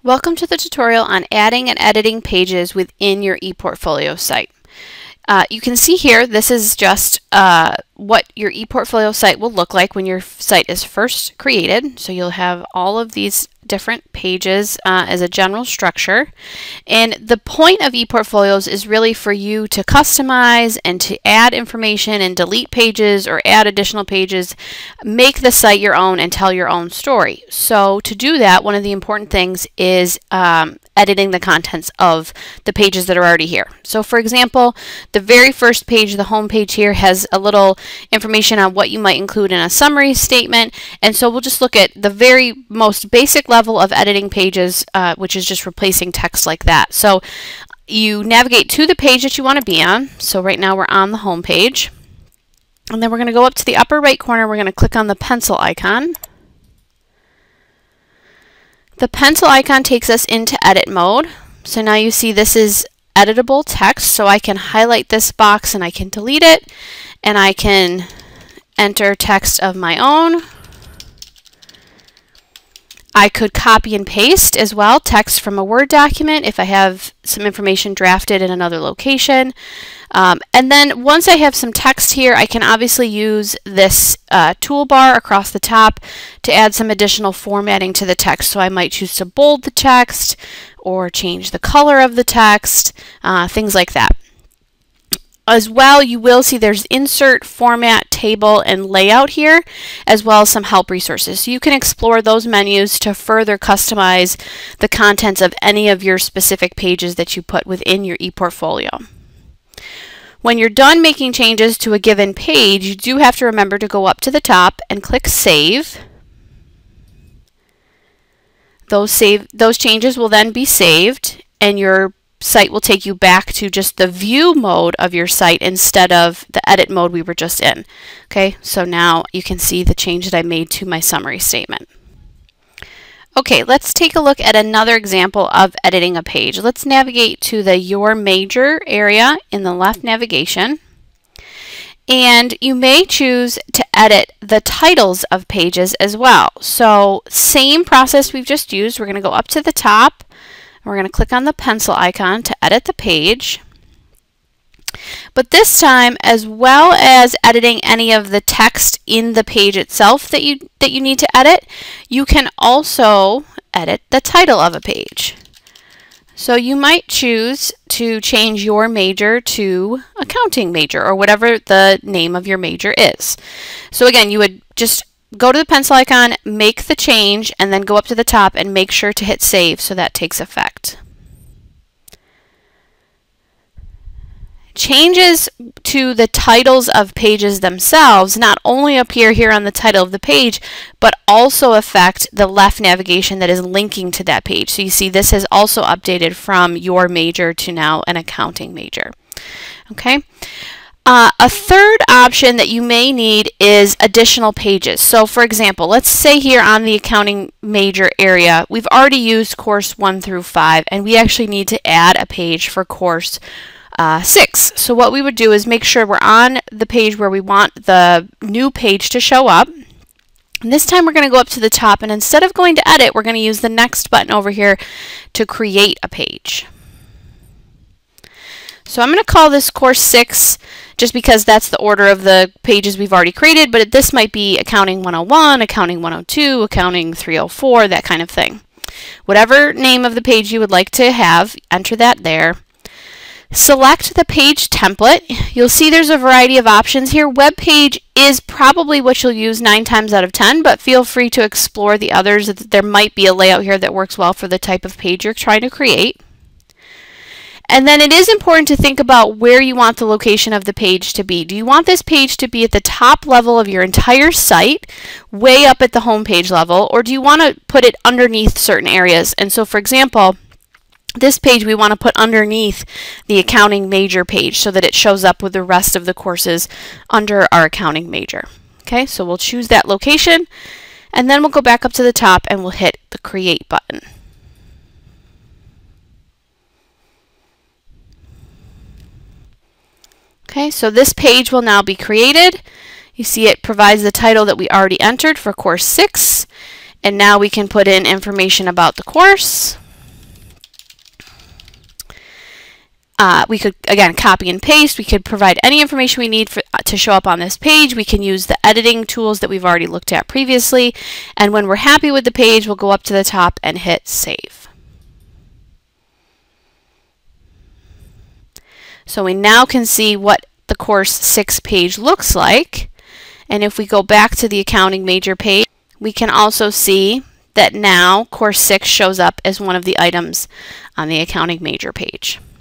Welcome to the tutorial on adding and editing pages within your ePortfolio site. You can see here, this is just what your ePortfolio site will look like when your site is first created. So you'll have all of these different pages as a general structure. And the point of ePortfolios is really for you to customize and to add information and delete pages or add additional pages, make the site your own and tell your own story. So to do that, one of the important things is editing the contents of the pages that are already here. So for example, the very first page, the home page here, has a little information on what you might include in a summary statement. And so we'll just look at the very most basic level of editing pages, which is just replacing text like that. So you navigate to the page that you want to be on. So right now we're on the home page. And then we're going to go up to the upper right corner. We're going to click on the pencil icon. The pencil icon takes us into edit mode. So now you see this is editable text, so I can highlight this box and I can delete it, and I can enter text of my own. I could copy and paste as well text from a Word document if I have some information drafted in another location. And then once I have some text here, I can obviously use this toolbar across the top to add some additional formatting to the text. So I might choose to bold the text or change the color of the text, things like that. As well, you will see there's insert, format, table, and layout here, as well as some help resources. So you can explore those menus to further customize the contents of any of your specific pages that you put within your ePortfolio. When you're done making changes to a given page, you do have to remember to go up to the top and click Save. Those changes will then be saved, and your site will take you back to just the view mode of your site instead of the edit mode we were just in. Okay, so now you can see the change that I made to my summary statement. Okay, let's take a look at another example of editing a page. Let's navigate to the Your Major area in the left navigation. And you may choose to edit the titles of pages as well. So same process we've just used. We're going to go up to the top. We're going to click on the pencil icon to edit the page. But this time, as well as editing any of the text in the page itself that you need to edit, you can also edit the title of a page. So you might choose to change your major to accounting major, or whatever the name of your major is. So again, you would just go to the pencil icon, make the change, and then go up to the top and make sure to hit save so that takes effect. Changes to the titles of pages themselves not only appear here on the title of the page, but also affect the left navigation that is linking to that page. So you see this has also updated from your major to now an accounting major. Okay. A third option that you may need is additional pages. So for example, let's say here on the accounting major area, we've already used course 1 through 5, and we actually need to add a page for course 6. So what we would do is make sure we're on the page where we want the new page to show up. And this time we're going to go up to the top, and instead of going to edit, we're going to use the next button over here to create a page. So I'm going to call this course 6 just because that's the order of the pages we've already created, but this might be Accounting 101, Accounting 102, Accounting 304, that kind of thing. Whatever name of the page you would like to have, enter that there. Select the page template. You'll see there's a variety of options here. Web page is probably what you'll use 9 times out of 10, but feel free to explore the others. There might be a layout here that works well for the type of page you're trying to create. And then it is important to think about where you want the location of the page to be. Do you want this page to be at the top level of your entire site, way up at the home page level, or do you want to put it underneath certain areas? And so for example, this page we want to put underneath the accounting major page so that it shows up with the rest of the courses under our accounting major. Okay, so we'll choose that location, and then we'll go back up to the top and we'll hit the create button. Okay, so this page will now be created. You see it provides the title that we already entered for course 6, and now we can put in information about the course. We could, again, copy and paste. We could provide any information we need to show up on this page. We can use the editing tools that we've already looked at previously. And when we're happy with the page, we'll go up to the top and hit Save. So we now can see what the Course 6 page looks like. And if we go back to the Accounting Major page, we can also see that now Course 6 shows up as one of the items on the Accounting Major page.